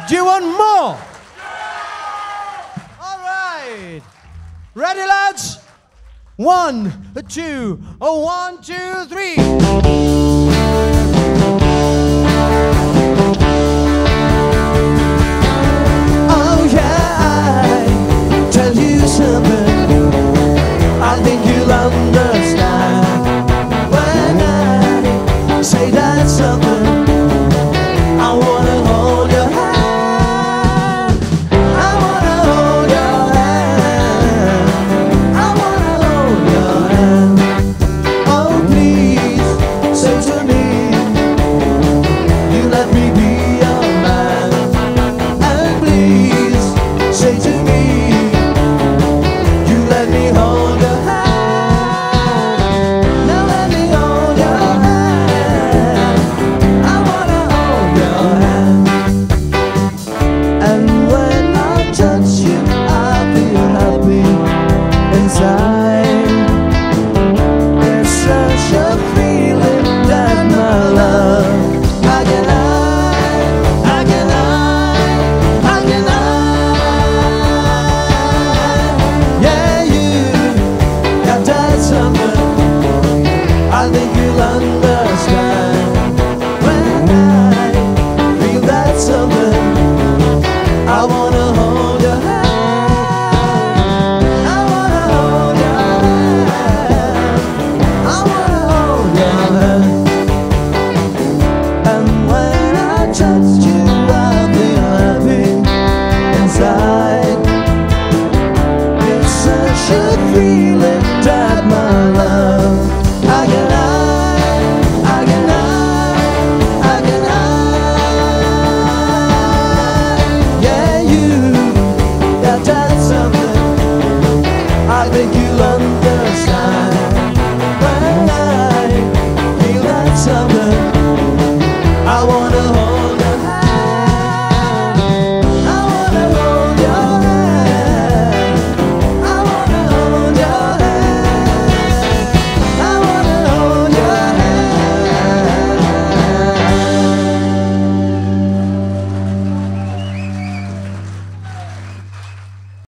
Do you want more? All right. Ready, lads? 1, 2, 1, 2, 3. Oh yeah, I tell you something. I think you'll understand when I say that something. I wanna hold your hand. I wanna hold your hand. I wanna hold your hand. Oh please, say to me, you let me be your man. And please, say to me, you let me hold your hand. Now let me hold your hand. I wanna hold your hand. And when I touch you, I feel happy inside. There's such a feeling that my love, how can yeah, you got that something. I think you'll understand when I feel that something. I wanna hold your hand. I wanna hold your hand. I wanna hold your hand. And when I touch you, I feel happy inside. It's such a feeling